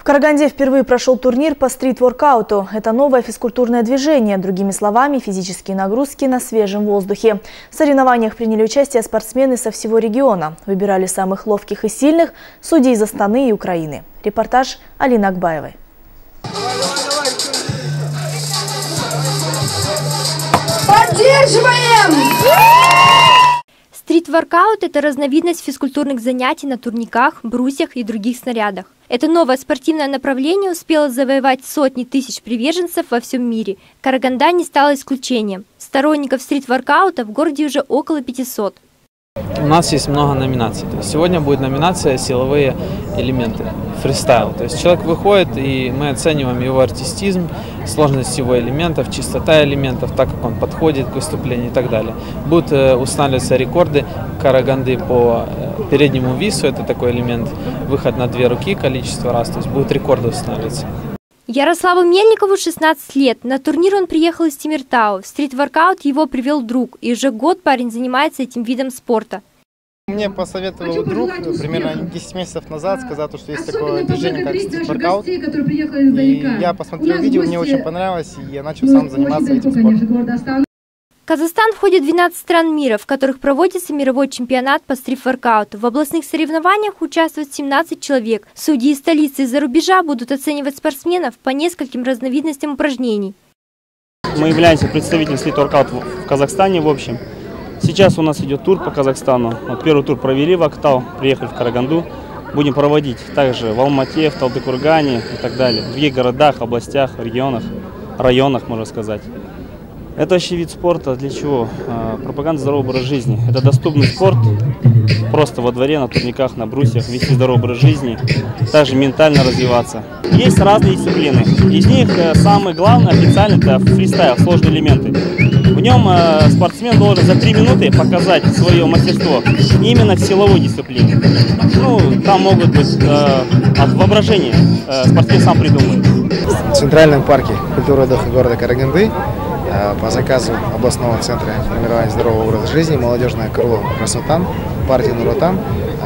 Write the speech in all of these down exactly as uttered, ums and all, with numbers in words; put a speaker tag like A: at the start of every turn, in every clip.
A: В Караганде впервые прошел турнир по стрит-воркауту. Это новое физкультурное движение, другими словами, физические нагрузки на свежем воздухе. В соревнованиях приняли участие спортсмены со всего региона. Выбирали самых ловких и сильных судей из Астаны и Украины. Репортаж Алины Акбаевой.
B: Поддерживаем!
C: Стрит-воркаут – это разновидность физкультурных занятий на турниках, брусьях и других снарядах. Это новое спортивное направление успело завоевать сотни тысяч приверженцев во всем мире. Караганда не стала исключением. Сторонников стрит-воркаута в городе уже около пятисот.
D: У нас есть много номинаций. То есть сегодня будет номинация «Силовые элементы», фристайл. То есть человек выходит, и мы оцениваем его артистизм, сложность его элементов, чистота элементов, так как он подходит к выступлению и так далее. Будут устанавливаться рекорды Караганды по переднему вису, это такой элемент, выход на две руки, количество раз, то есть будут рекорды устанавливаться.
C: Ярославу Мельникову шестнадцать лет. На турнир он приехал из Тимиртау. В стрит-воркаут его привел друг, и уже год парень занимается этим видом спорта.
E: Мне посоветовал друг примерно десять месяцев назад, сказал, что есть такое движение, как стрит-воркаут. И я посмотрел видео, мне очень понравилось, и я начал сам заниматься этим спортом.
C: Казахстан входит в двенадцать стран мира, в которых проводится мировой чемпионат по стрит-воркауту. В областных соревнованиях участвуют семнадцать человек. Судьи из столицы и за рубежа будут оценивать спортсменов по нескольким разновидностям упражнений.
F: Мы являемся представителем стрит-воркаута в Казахстане в общем. Сейчас у нас идет тур по Казахстану. Вот первый тур провели в Актау, приехали в Караганду. Будем проводить также в Алмате, в Талдыкургане и так далее. В других городах, областях, регионах, районах, можно сказать. Это вообще вид спорта для чего? Пропаганда здорового образа жизни. Это доступный спорт, просто во дворе, на турниках, на брусьях, вести здоровый образ жизни, также ментально развиваться. Есть разные дисциплины. Из них самый главный официальный это фристайл, сложные элементы. В нем спортсмен должен за три минуты показать свое мастерство именно в силовой дисциплине. Ну, там могут быть от воображения, спортсмен сам придумает.
G: В Центральном парке культуры отдыха города Караганды по заказу областного центра формирования здорового образа жизни молодежное крыло «Красотан», партия «Нуротан»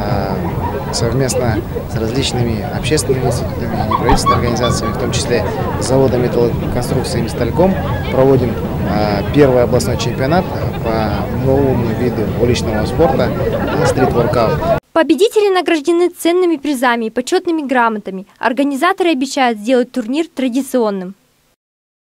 G: совместно с различными общественными институтами и неправительственными организациями, в том числе с заводом металлоконструкции «Мистальком», проводим первый областной чемпионат по новому виду уличного спорта стрит-воркаут.
C: Победители награждены ценными призами и почетными грамотами. Организаторы обещают сделать турнир традиционным.